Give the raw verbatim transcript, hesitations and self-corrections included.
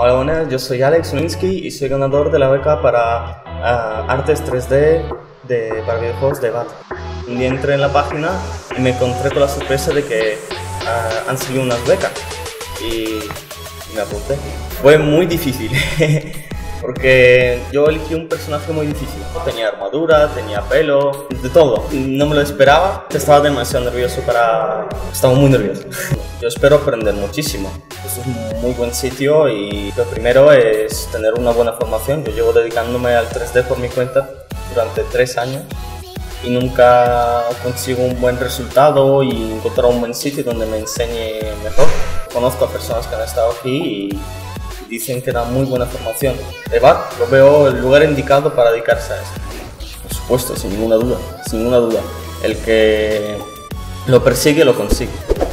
Hola, buenas, yo soy Alex Ulinsky y soy ganador de la beca para uh, Artes tres D de, para videojuegos de B A T. Un día entré en la página y me encontré con la sorpresa de que uh, han salido unas becas y me apunté. Fue muy difícil porque yo elegí un personaje muy difícil. Tenía armadura, tenía pelo, de todo. No me lo esperaba, estaba demasiado nervioso para... Estaba muy nervioso. Yo espero aprender muchísimo. Es un muy buen sitio y lo primero es tener una buena formación. Yo llevo dedicándome al tres D por mi cuenta durante tres años y nunca consigo un buen resultado y encontrar un buen sitio donde me enseñe mejor. Conozco a personas que han estado aquí y dicen que da muy buena formación. De B A T lo veo el lugar indicado para dedicarse a eso. Por supuesto, sin ninguna duda, sin ninguna duda. El que lo persigue lo consigue.